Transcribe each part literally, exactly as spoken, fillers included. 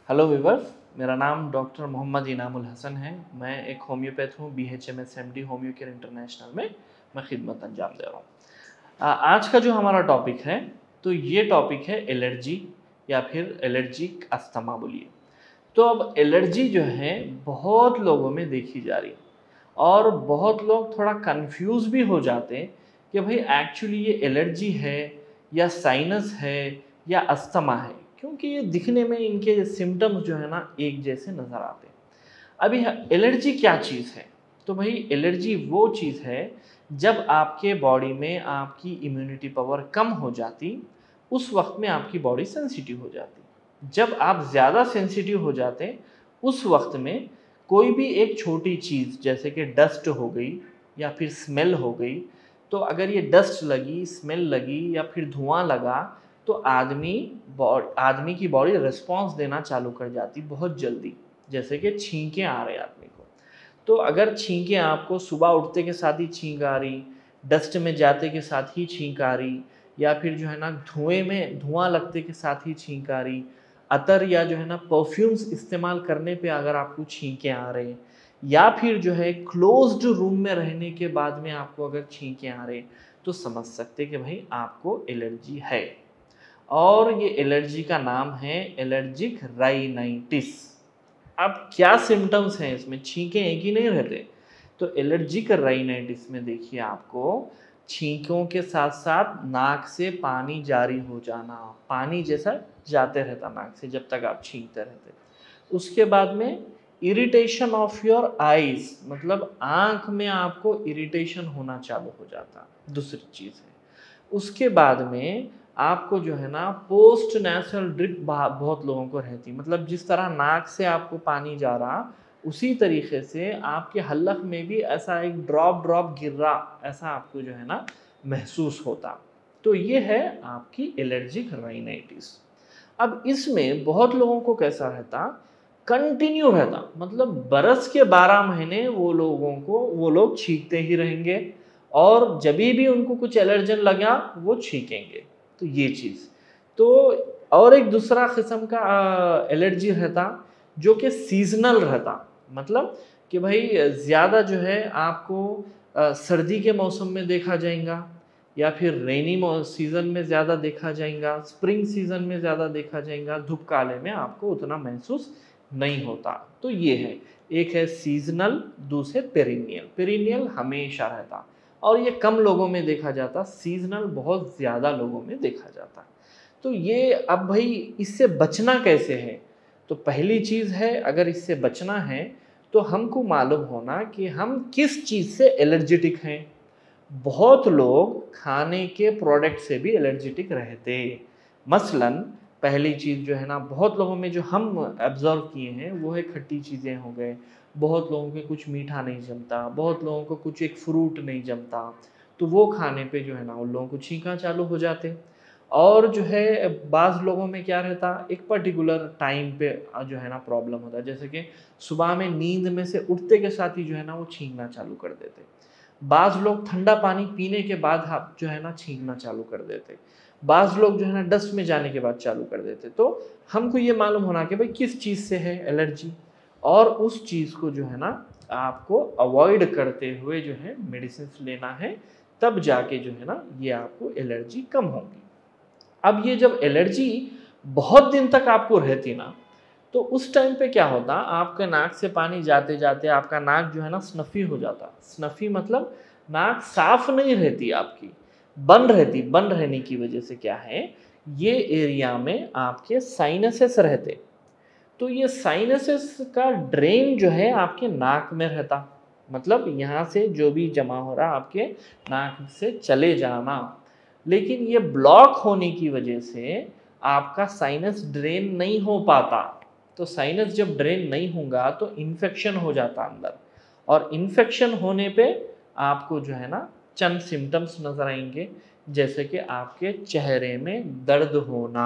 Hello viewers, मेरा नाम doctor Mohammad Inamul Hasan है। मैं एक होम्योपैथ हूँ, B H M S M D homoeo care international में मैं खिदमत अंजाम दे रहा हूँ। आ, आज का जो हमारा टॉपिक है, तो ये टॉपिक है एलर्जी या फिर एलर्जिक अस्थमा बोलिए। तो अब एलर्जी जो है बहुत लोगों में देखी जा रही है और बहुत लोग थोड़ा कंफ्यूज भी हो जाते हैं कि भाई एक्चुअली ये एलर्जी है या साइनस है या अस्थमा है, क्योंकि ये दिखने में इनके सिम्टम्स जो है ना एक जैसे नज़र आते हैं। अभी एलर्जी क्या चीज़ है? तो भाई एलर्जी वो चीज़ है जब आपके बॉडी में आपकी इम्यूनिटी पावर कम हो जाती, उस वक्त में आपकी बॉडी सेंसिटिव हो जाती। जब आप ज़्यादा सेंसिटिव हो जाते उस वक्त में कोई भी एक छोटी चीज़ जैसे कि डस्ट हो गई या फिर स्मेल हो गई, तो अगर ये डस्ट लगी, स्मेल लगी या फिर धुआं लगा तो आदमी आदमी की बॉडी रिस्पॉन्स देना चालू कर जाती बहुत जल्दी। जैसे कि छींकें आ रहे आदमी को, तो अगर छींकें आपको सुबह उठते के साथ ही छींक आ रही, डस्ट में जाते के साथ ही छींक आ रही, या फिर जो है ना धुएं में धुआं लगते के साथ ही छींक आ रही, अतर या जो है ना परफ्यूम्स इस्तेमाल करने पे अगर आपको छींकें आ रहे, या फिर जो है क्लोज्ड रूम में रहने के बाद में आपको अगर छींकें आ रहे, तो समझ सकते कि भाई आपको एलर्जी है। और ये एलर्जी का नाम है एलर्जिक राइनाइटिस। अब क्या सिम्टम्स हैं इसमें? छींकें एक ही नहीं रहते। तो एलर्जिक राइनाइटिस में देखिए आपको छींकों के साथ साथ नाक से पानी जारी हो जाना, पानी जैसा जाते रहता नाक से जब तक आप छींकते रहते। उसके बाद में इरिटेशन ऑफ योर आईज, मतलब आंख में आपको इरिटेशन होना चालू हो जाता, दूसरी चीज़ है। उसके बाद में आपको जो है ना पोस्ट नेशनल ड्रिप बहुत लोगों को रहती, मतलब जिस तरह नाक से आपको पानी जा रहा उसी तरीके से आपके हलक में भी ऐसा एक ड्रॉप ड्रॉप गिर रहा, ऐसा आपको जो है ना महसूस होता। तो ये है आपकी एलर्जिक राइनाइटिस। अब इसमें बहुत लोगों को कैसा रहता, कंटिन्यू रहता, मतलब बरस के बारह महीने वो लोगों को वो लोग छींकते ही रहेंगे और जब भी उनको कुछ एलर्जन लगा वो छींकेंगे। तो ये चीज़ तो, और एक दूसरा किस्म का एलर्जी रहता जो कि सीजनल रहता, मतलब कि भाई ज़्यादा जो है आपको आ, सर्दी के मौसम में देखा जाएगा, या फिर रेनी सीज़न में ज़्यादा देखा जाएगा, स्प्रिंग सीज़न में ज़्यादा देखा जाएगा, धूप काले में आपको उतना महसूस नहीं होता। तो ये है, एक है सीजनल, दूसरे पेरिनियल। पेरिनियल हमेशा रहता और ये कम लोगों में देखा जाता, सीजनल बहुत ज़्यादा लोगों में देखा जाता। तो ये अब भाई इससे बचना कैसे है? तो पहली चीज़ है, अगर इससे बचना है तो हमको मालूम होना कि हम किस चीज़ से एलर्जेटिक हैं। बहुत लोग खाने के प्रोडक्ट से भी एलर्जेटिक रहते। मसलन पहली चीज़ जो है ना बहुत लोगों में जो हम ऑब्जर्व किए हैं वो है खट्टी चीज़ें हो गए, बहुत लोगों के कुछ मीठा नहीं जमता, बहुत लोगों को कुछ एक फ्रूट नहीं जमता, तो वो खाने पे जो है ना उन लोगों को छींका चालू हो जाते। और जो है बाज़ लोगों में क्या रहता, एक पर्टिकुलर टाइम पे जो है ना प्रॉब्लम होता है, जैसे कि सुबह में नींद में से उठते के साथ ही जो है ना वो छींकना चालू कर देते। बाज़ लोग ठंडा पानी पीने के बाद आप जो है ना छींकना चालू कर देते, बाज़ लोग जो है ना डस्ट में जाने के बाद चालू कर देते। तो हमको ये मालूम होना कि भाई किस चीज़ से है एलर्जी, और उस चीज़ को जो है ना आपको अवॉइड करते हुए जो है मेडिसिन लेना है, तब जाके जो है ना ये आपको एलर्जी कम होगी। अब ये जब एलर्जी बहुत दिन तक आपको रहती ना, तो उस टाइम पे क्या होता, आपके नाक से पानी जाते जाते आपका नाक जो है ना स्नफी हो जाता। स्नफी मतलब नाक साफ नहीं रहती आपकी, बंद रहती। बंद रहने की वजह से क्या है, ये एरिया में आपके साइनसेस रहते। तो ये साइनसेस का ड्रेन जो है आपके नाक में रहता, मतलब यहाँ से जो भी जमा हो रहा आपके नाक से चले जाना। लेकिन ये ब्लॉक होने की वजह से आपका साइनस ड्रेन नहीं हो पाता। तो साइनस जब ड्रेन नहीं होगा तो इन्फेक्शन हो जाता अंदर, और इन्फेक्शन होने पे आपको जो है ना चंद सिम्टम्स नज़र आएंगे, जैसे कि आपके चेहरे में दर्द होना,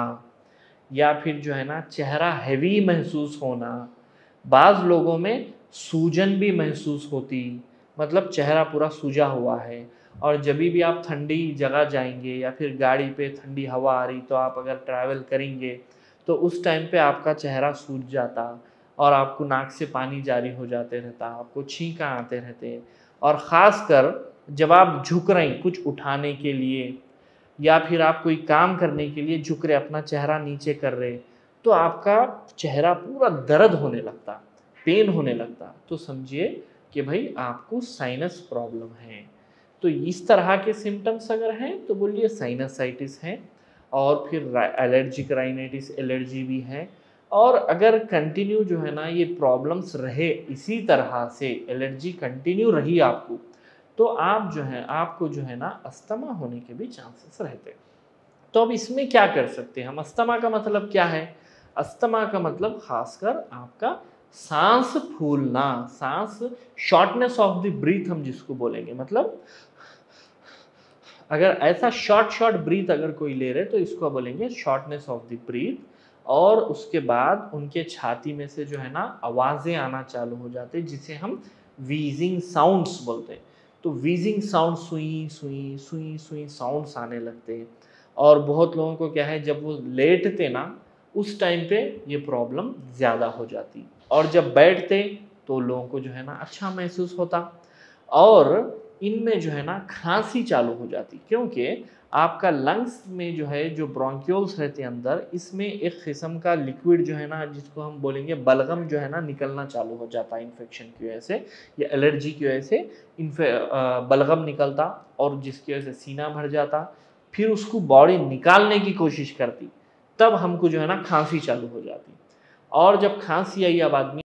या फिर जो है ना चेहरा हैवी महसूस होना, बाज़ लोगों में सूजन भी महसूस होती, मतलब चेहरा पूरा सूजा हुआ है। और जब भी आप ठंडी जगह जाएंगे या फिर गाड़ी पे ठंडी हवा आ रही, तो आप अगर ट्रैवल करेंगे तो उस टाइम पे आपका चेहरा सूज जाता और आपको नाक से पानी जारी हो जाते रहता, आपको छींका आते रहते। और ख़ासकर जब आप झुक रहे हैं कुछ उठाने के लिए या फिर आप कोई काम करने के लिए झुक रहे, अपना चेहरा नीचे कर रहे, तो आपका चेहरा पूरा दर्द होने लगता, पेन होने लगता। तो समझिए कि भाई आपको साइनस प्रॉब्लम है। तो इस तरह के सिम्टम्स अगर हैं तो बोलिए साइनसाइटिस है। और फिर एलर्जिक राइनाइटिस, एलर्जी भी है। और अगर कंटिन्यू जो है ना ये प्रॉब्लम्स रहे, इसी तरह से एलर्जी कंटिन्यू रही आपको, तो आप जो है आपको जो है ना अस्थमा होने के भी चांसेस रहते हैं। तो अब इसमें क्या कर सकते हैं हम? अस्थमा का मतलब क्या है? अस्थमा का मतलब खासकर आपका सांस फूलना, सांस शॉर्टनेस ऑफ द ब्रीथ हम जिसको बोलेंगे, मतलब अगर ऐसा शॉर्ट शॉर्ट ब्रीथ अगर कोई ले रहे तो इसको बोलेंगे शॉर्टनेस ऑफ द ब्रीथ। और उसके बाद उनके छाती में से जो है ना आवाज़ें आना चालू हो जाते हैं जिसे हम वीजिंग साउंड्स बोलते हैं। तो वीजिंग साउंड, सुई सुई सुई सुई साउंड्स आने लगते हैं। और बहुत लोगों को क्या है, जब वो लेटते ना उस टाइम पे ये प्रॉब्लम ज़्यादा हो जाती, और जब बैठते तो लोगों को जो है ना अच्छा महसूस होता। और इनमें जो है ना खांसी चालू हो जाती, क्योंकि आपका लंग्स में जो है जो ब्रोंक्यूल्स रहते हैं अंदर, इसमें एक किस्म का लिक्विड जो है ना जिसको हम बोलेंगे बलगम जो है ना निकलना चालू हो जाता है इन्फेक्शन की वजह से या एलर्जी की वजह से। इन्फे बलगम निकलता और जिसकी वजह से सीना भर जाता, फिर उसको बॉडी निकालने की कोशिश करती, तब हमको जो है ना खांसी चालू हो जाती। और जब खांसी आई अब आदमी